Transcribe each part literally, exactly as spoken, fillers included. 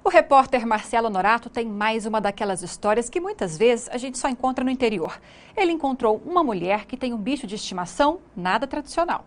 O repórter Marcelo Norato tem mais uma daquelas histórias que muitas vezes a gente só encontra no interior. Ele encontrou uma mulher que tem um bicho de estimação nada tradicional.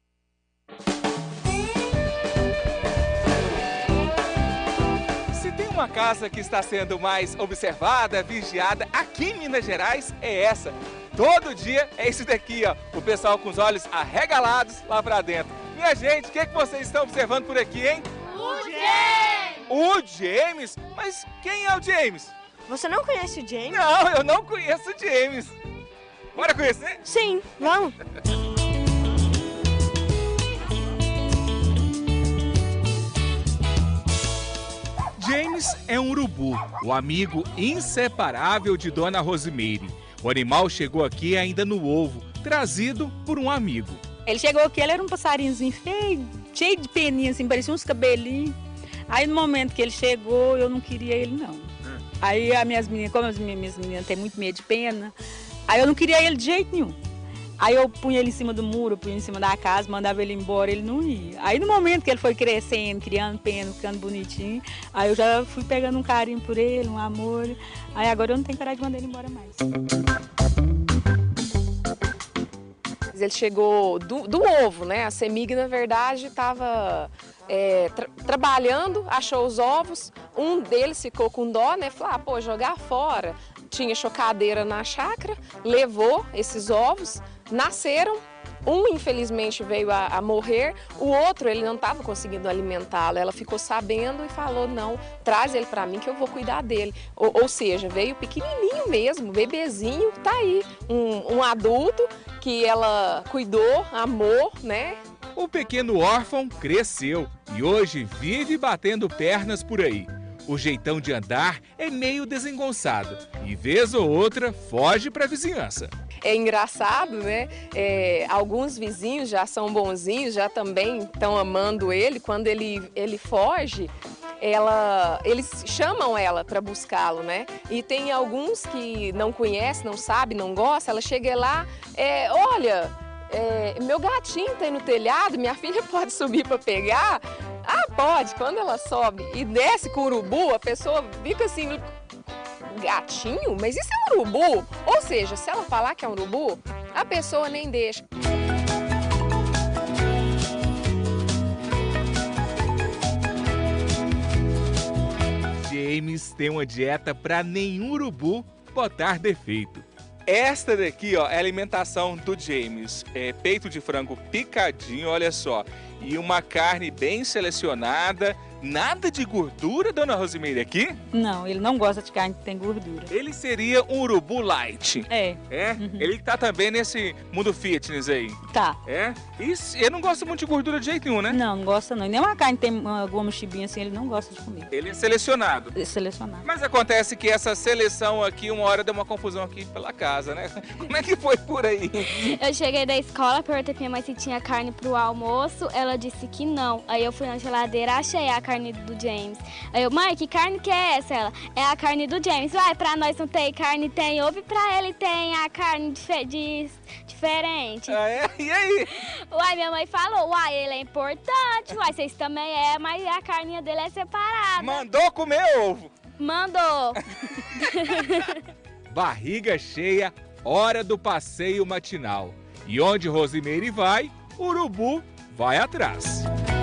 Se tem uma casa que está sendo mais observada, vigiada aqui em Minas Gerais, é essa. Todo dia é esse daqui, ó. O pessoal com os olhos arregalados lá pra dentro. Minha gente, o que, é que vocês estão observando por aqui, hein? O James! O James? Mas quem é o James? Você não conhece o James? Não, eu não conheço o James. Bora conhecer? Sim, vamos. James é um urubu, o amigo inseparável de Dona Rosimeire. O animal chegou aqui ainda no ovo, trazido por um amigo. Ele chegou aqui, ele era um passarinhozinho feio, cheio de peninha, assim, parecia uns cabelinhos. Aí no momento que ele chegou, eu não queria ele não. Hum. Aí as minhas meninas, como as minhas meninas têm muito medo de pena, aí eu não queria ele de jeito nenhum. Aí eu punha ele em cima do muro, punha ele em cima da casa, mandava ele embora, ele não ia. Aí no momento que ele foi crescendo, criando pena, ficando bonitinho, aí eu já fui pegando um carinho por ele, um amor. Aí agora eu não tenho coragem de mandar ele embora mais. Ele chegou do, do ovo, né? A Semig, na verdade, estava é, tra trabalhando, achou os ovos, um deles ficou com dó, né? Falou, ah, pô, jogar fora. Tinha chocadeira na chácara, levou esses ovos, nasceram. Um, infelizmente, veio a, a morrer, o outro, ele não estava conseguindo alimentá-lo. Ela ficou sabendo e falou, não, traz ele para mim que eu vou cuidar dele. Ou, ou seja, veio pequenininho mesmo, bebezinho, tá aí, um, um adulto que ela cuidou, amou, né? O pequeno órfão cresceu e hoje vive batendo pernas por aí. O jeitão de andar é meio desengonçado e, vez ou outra, foge para a vizinhança. É engraçado, né? É, alguns vizinhos já são bonzinhos, já também estão amando ele. Quando ele, ele foge, ela, eles chamam ela para buscá-lo, né? E tem alguns que não conhecem, não sabem, não gostam. Ela chega lá, é, olha, é, meu gatinho está aí no telhado, minha filha pode subir para pegar? Ah, pode. Quando ela sobe e desce com o urubu, a pessoa fica assim... Gatinho? Mas isso é um urubu? Ou seja, se ela falar que é um urubu, a pessoa nem deixa. James tem uma dieta para nenhum urubu botar defeito. Esta daqui, ó, é a alimentação do James. É peito de frango picadinho, olha só. E uma carne bem selecionada. Nada de gordura, Dona Rosimeire, aqui? Não, ele não gosta de carne que tem gordura. Ele seria um urubu light. É. É? Uhum. Ele tá também nesse mundo fitness aí. Tá. É? E ele não gosta muito de gordura de jeito nenhum, né? Não, não gosta não. Nem uma carne que tem alguma mexibinha assim, ele não gosta de comer. Ele é selecionado. É selecionado. Mas acontece que essa seleção aqui, uma hora deu uma confusão aqui pela casa, né? Como é que foi por aí? Eu cheguei da escola, perguntei pra minha mãe se tinha carne pro almoço, ela disse que não. Aí eu fui na geladeira, achei a carne do James. Aí eu, mãe, que carne que é essa? Ela, é a carne do James. Uai, pra nós não tem carne, tem ovo, e pra ele tem a carne de, de, diferente. Ah, é? E aí? Uai, minha mãe falou, uai, ele é importante, uai, vocês também é, mas a carninha dele é separada. Mandou comer ovo? Mandou. Barriga cheia, hora do passeio matinal. E onde Rosimeire vai, o urubu vai atrás.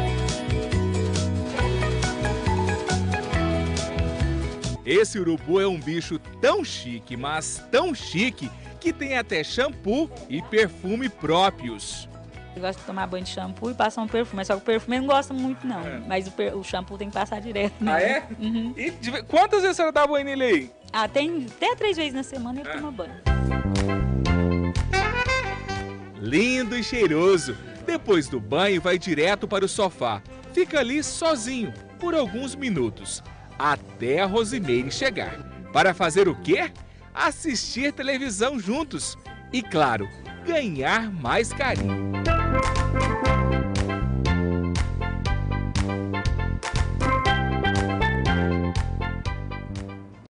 Esse urubu é um bicho tão chique, mas tão chique, que tem até shampoo e perfume próprios. Ele gosta de tomar banho de shampoo e passar um perfume, mas só que o perfume ele não gosta muito não, é. Mas o, per, o shampoo tem que passar direto. Né? Ah, é? Uhum. E de, quantas vezes a senhora dá banho nele aí? Ah, tem até três vezes na semana ele é. toma banho. Lindo e cheiroso. Depois do banho vai direto para o sofá. Fica ali sozinho por alguns minutos. Até a Rosimeire chegar. Para fazer o quê? Assistir televisão juntos. E, claro, ganhar mais carinho.